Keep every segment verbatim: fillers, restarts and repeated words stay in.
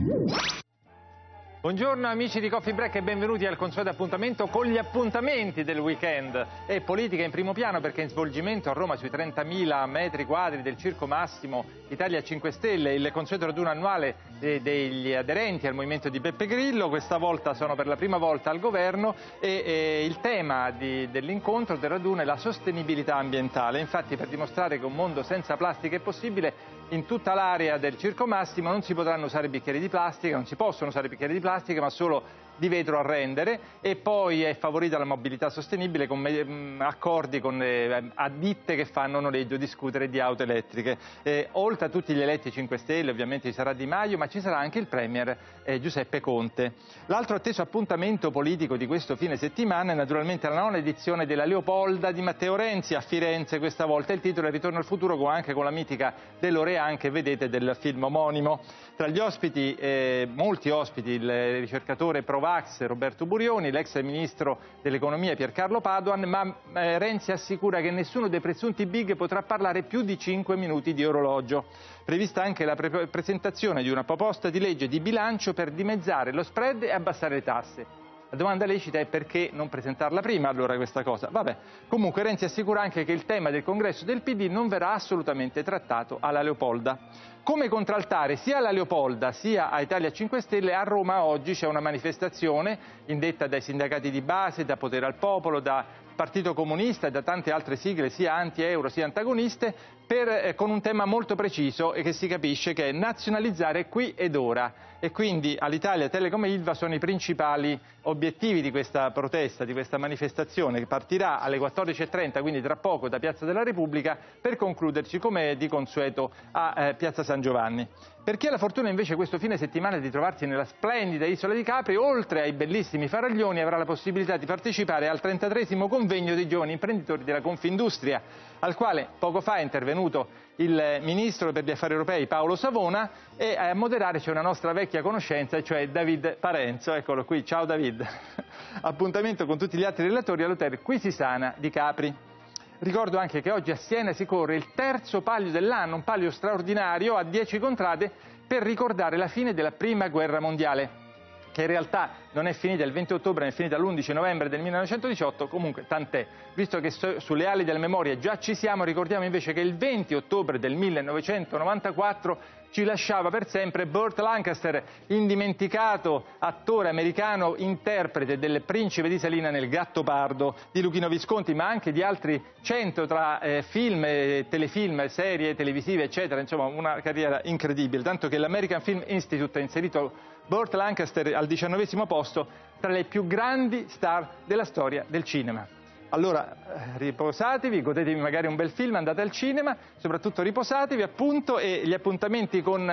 Buongiorno amici di Coffee Break e benvenuti al consueto appuntamento con gli appuntamenti del weekend. E politica in primo piano perché in svolgimento a Roma sui trentamila metri quadri del Circo Massimo Italia cinque Stelle il consueto raduno annuale degli aderenti al movimento di Beppe Grillo. Questa volta sono per la prima volta al governo e, e il tema dell'incontro del raduno è la sostenibilità ambientale. Infatti, per dimostrare che un mondo senza plastica è possibile, in tutta l'area del Circo Massimo non si potranno usare bicchieri di plastica, non si possono usare bicchieri di plastica, ma solo di vetro a rendere, e poi è favorita la mobilità sostenibile con accordi con eh, ditte che fanno noleggio di scooter e di auto elettriche. Eh, oltre a tutti gli eletti cinque Stelle, ovviamente ci sarà Di Maio, ma ci sarà anche il Premier eh, Giuseppe Conte. L'altro atteso appuntamento politico di questo fine settimana è naturalmente la nona edizione della Leopolda di Matteo Renzi a Firenze. Questa volta il titolo è Ritorno al futuro, con anche con la mitica DeLorean che vedete del film omonimo. Tra gli ospiti, eh, molti ospiti, il ricercatore Provax Roberto Burioni, l'ex ministro dell'economia Piercarlo Padoan, ma eh, Renzi assicura che nessuno dei presunti big potrà parlare più di cinque minuti di orologio. Prevista anche la pre presentazione di una proposta di legge di bilancio per dimezzare lo spread e abbassare le tasse. La domanda lecita è perché non presentarla prima allora questa cosa? Vabbè, comunque Renzi assicura anche che il tema del congresso del P D non verrà assolutamente trattato alla Leopolda. Come contraltare sia alla Leopolda sia a Italia cinque Stelle, a Roma oggi c'è una manifestazione indetta dai sindacati di base, da Potere al Popolo, da Partito Comunista e da tante altre sigle sia anti-euro sia antagoniste, per, eh, con un tema molto preciso e che si capisce che è nazionalizzare qui ed ora. E quindi all'Italia Telecom e Ilva sono i principali obiettivi di questa protesta, di questa manifestazione che partirà alle quattordici e trenta, quindi tra poco, da Piazza della Repubblica, per concluderci come di consueto a eh, Piazza San Giovanni. Per chi ha la fortuna invece questo fine settimana di trovarsi nella splendida isola di Capri, oltre ai bellissimi faraglioni avrà la possibilità di partecipare al trentatreesimo convegno dei giovani imprenditori della Confindustria, al quale poco fa è intervenuto il ministro per gli affari europei Paolo Savona, e a moderare c'è una nostra vecchia conoscenza, cioè David Parenzo. Eccolo qui, ciao David. Appuntamento con tutti gli altri relatori all'hotel Quisisana di Capri. Ricordo anche che oggi a Siena si corre il terzo Palio dell'anno, un palio straordinario a dieci contrade per ricordare la fine della Prima Guerra Mondiale, che in realtà non è finita il venti ottobre, è finita l'undici novembre del millenovecentodiciotto, comunque tant'è. Visto che so, sulle ali della memoria già ci siamo, ricordiamo invece che il venti ottobre del millenovecentonovantaquattro ci lasciava per sempre Burt Lancaster, indimenticato attore americano, interprete del Principe di Salina nel Gattopardo di Luchino Visconti, ma anche di altri cento tra eh, film, eh, telefilm, serie televisive, eccetera. Insomma, una carriera incredibile, tanto che l'American Film Institute ha inserito Burt Lancaster al diciannovesimo posto tra le più grandi star della storia del cinema. Allora riposatevi, godetevi magari un bel film, andate al cinema, soprattutto riposatevi appunto, e gli appuntamenti con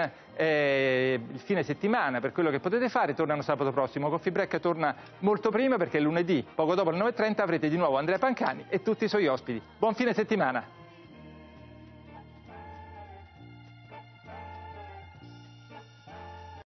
eh, il fine settimana, per quello che potete fare, tornano sabato prossimo. Coffee Break torna molto prima perché lunedì, poco dopo le nove e trenta, avrete di nuovo Andrea Pancani e tutti i suoi ospiti. Buon fine settimana!